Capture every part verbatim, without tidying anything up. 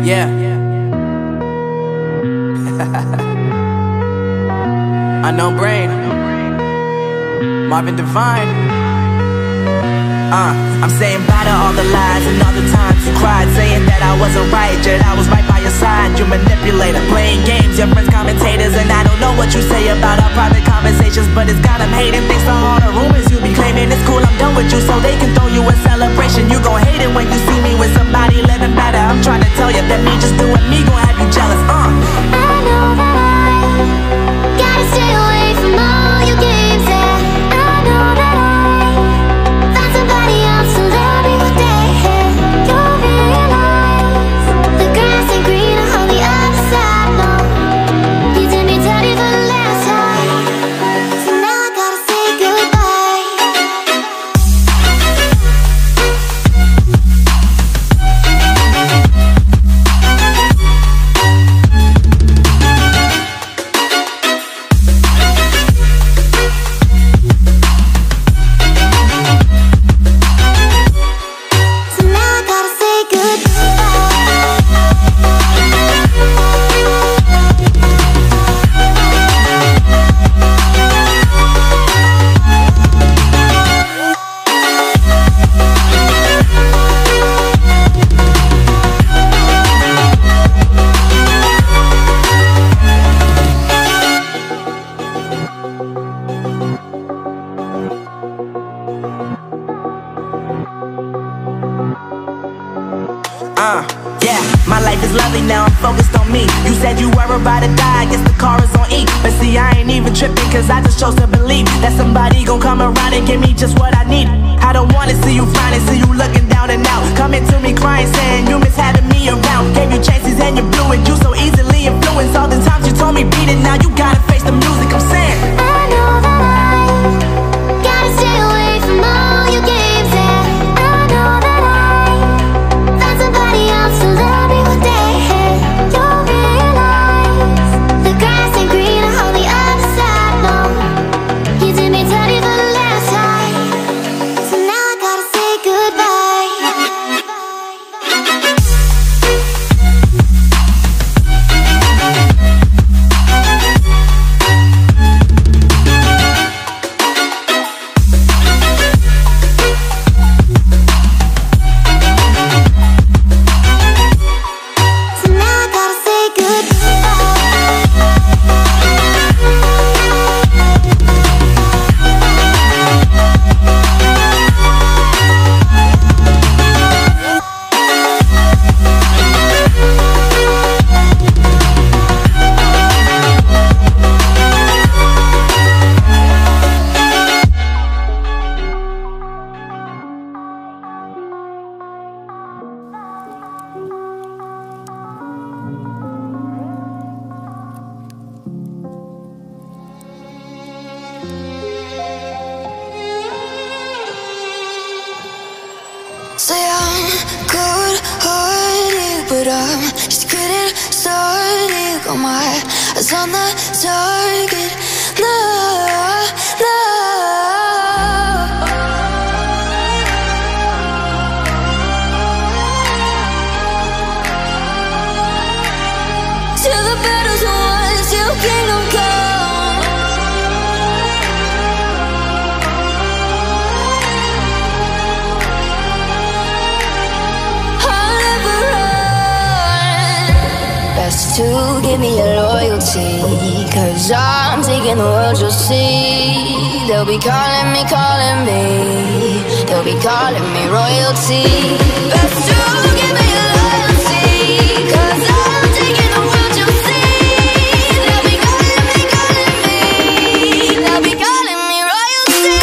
Yeah. Unknown Brain, Marvin Divine. Uh, I'm saying bye to all the lies and all the times you cried, saying that I wasn't right, yet I was right by your side. You manipulator, playing games, your friends commentators, and I don't know what you say about our private conversations, but it's got them hating. Thanks to all the rumors you be claiming. It's cool, I'm done with you, so they can throw you a celebration. You gon' hate it when you see me with somebody living better. I'm trying to tell you that me just doing me gon' have you jealous. Uh. I know that I gotta stay away from all your games, and I know that I found somebody else to love me one day. You'll realize the grass ain't greener on the other side. No, you did me dirty for the last time, so now I gotta say goodbye. So now I gotta say Uh, yeah, my life is lovely now, I'm focused on me. You said you were about to die, I guess the car is on E. But see, I ain't even tripping, cause I just chose to believe that somebody gon' come around and give me just what I need. I don't wanna see you frowning, see you looking down and out, coming to me crying, saying you miss having me around. Gave you chances and you blew it, you so easily influenced. All the times you told me beat it, now you gotta face the music. I'm saying I know that I gotta stay away from all your games, and I know that I found somebody else to love me one day. You'll realize the grass ain't greener on the other side. No, you did me dirty for the last time, so now I gotta say goodbye. So now I gotta say goodbye. Say I'm good-hearted, but I'm just getting started. Got my eyes on the target. No, no. Till the battle's won, till kingdom come. Best to give me your loyalty, cause I'm taking the world, you'll see. They'll be calling me, calling me, they'll be calling me royalty. Best to give me your loyalty, cause I'm taking the world, you'll see. They'll be calling me, calling me, they'll be calling me royalty.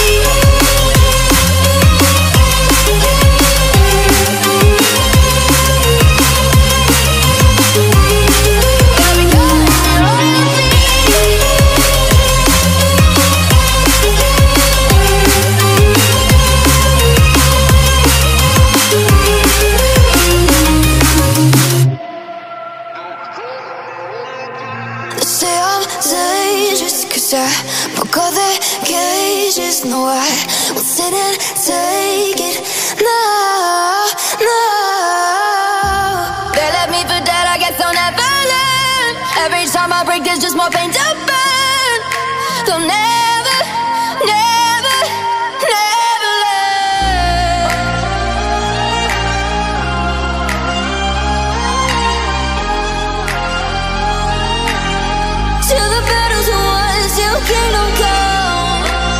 I broke all their cages. No, I won't sit and take it. No, no. They let me Every time I break, there's just more pain to burn. They'll never, never, never learn. Till the battles are won, till kingdom come.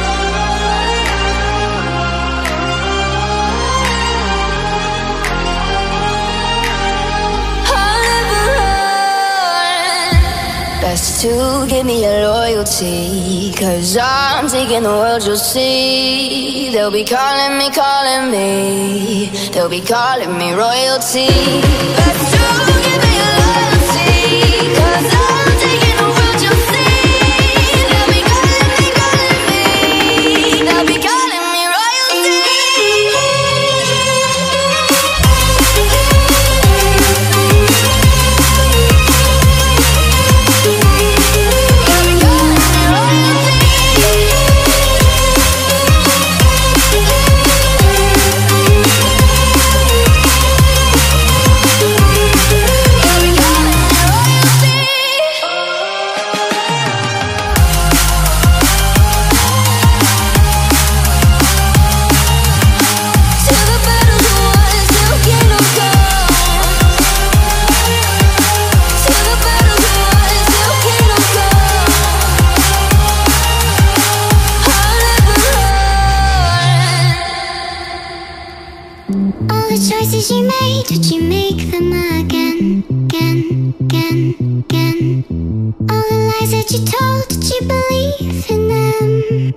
I'll never run. Best to give me your loyalty, 'cause I'm taking the world, you'll see. They'll be calling me, calling me. They'll be calling me royalty. Best to give me your loyalty, 'cause I'm taking the world, you'll see. They'll be calling me, calling me. They'll be calling me royalty. All the choices you made, did you make them again, again, again, again? All the lies that you told, did you believe in them?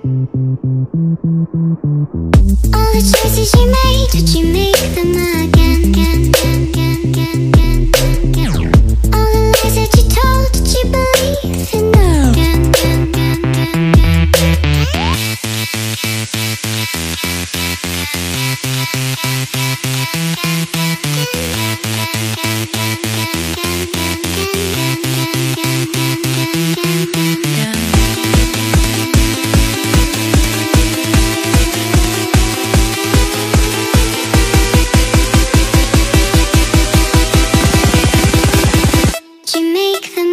All the choices you made, did you make them again, again, again, again, again, again, again? All the lies that you told, did you believe in them? Again, again, again, again, again. Did you make them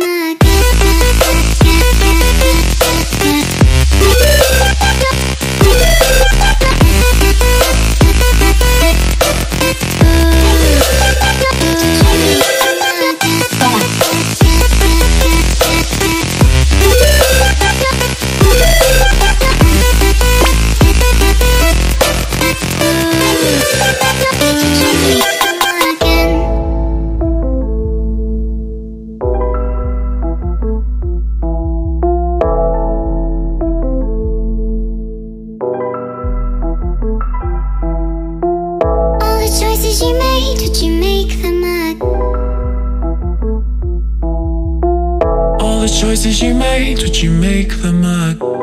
choices you made, did you make them again? All the choices you made, did you make them again?